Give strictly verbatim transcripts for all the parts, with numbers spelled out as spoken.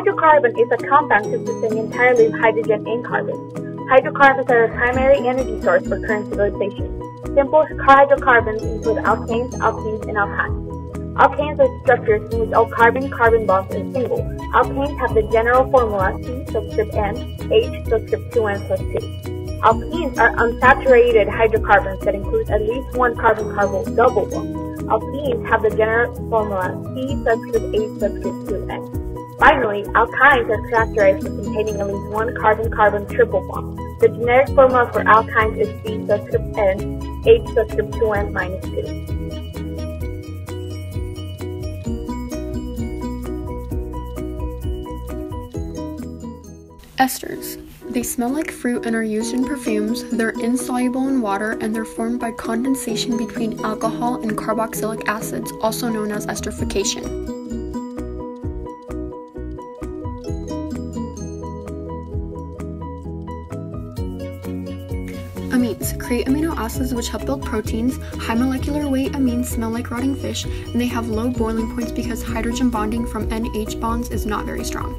hydrocarbon is a compound consisting entirely of hydrogen and carbon. Hydrocarbons are a primary energy source for current civilization. Simple hydrocarbons include alkanes, alkenes, and alkynes. Alkanes are structures in which all carbon-carbon bonds are single. Alkanes have the general formula C subscript N, H subscript two N plus two. Alkenes are unsaturated hydrocarbons that include at least one carbon-carbon double bond. Alkenes have the general formula C subscript H subscript two N. Finally, alkynes are characterized as containing at least one carbon-carbon triple bond. The generic formula for alkynes is C subscript N, H subscript two N minus two. Esters. They smell like fruit and are used in perfumes. They're insoluble in water and they're formed by condensation between alcohol and carboxylic acids, also known as esterification. Amines create amino acids which help build proteins. High molecular weight amines smell like rotting fish, and they have low boiling points because hydrogen bonding from N H bonds is not very strong.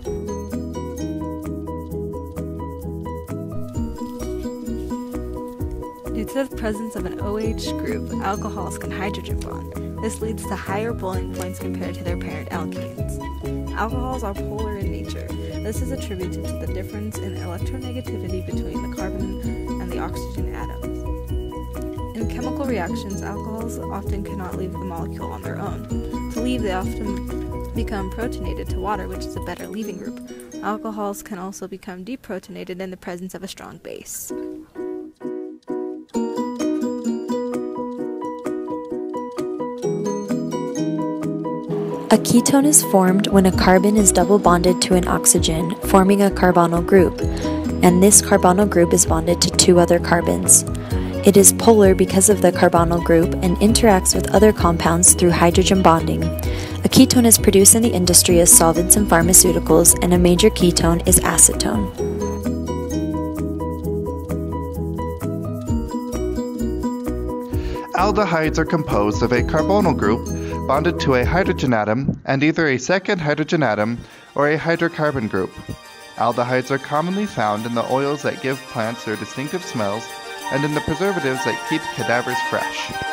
Due to the presence of an OH group, alcohols can hydrogen bond. This leads to higher boiling points compared to their parent alkenes. Alcohols are polar in nature. This is attributed to the difference in electronegativity between the carbon and the oxygen atoms. In chemical reactions, alcohols often cannot leave the molecule on their own. To leave, they often become protonated to water, which is a better leaving group. Alcohols can also become deprotonated in the presence of a strong base. A ketone is formed when a carbon is double bonded to an oxygen, forming a carbonyl group, and this carbonyl group is bonded to two other carbons. It is polar because of the carbonyl group and interacts with other compounds through hydrogen bonding. A ketone is produced in the industry as solvents in pharmaceuticals, and a major ketone is acetone. Aldehydes are composed of a carbonyl group bonded to a hydrogen atom and either a second hydrogen atom or a hydrocarbon group. Aldehydes are commonly found in the oils that give plants their distinctive smells and in the preservatives that keep cadavers fresh.